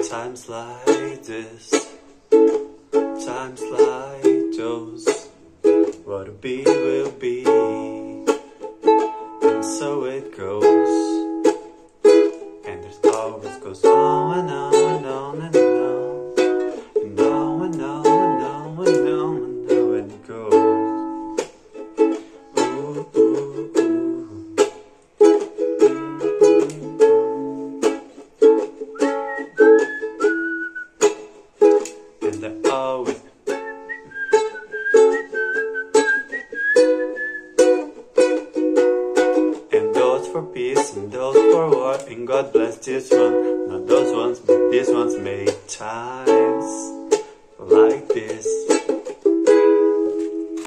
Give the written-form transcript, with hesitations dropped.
Times like this, times like those, what'll be will be, and so it goes. And there's always goes on and on and on and on, and on and on and on and on and on and it goes. Ooh, ooh, ooh. And I always and those for peace and those for war, and God bless this one, not those ones, but these ones made times like this.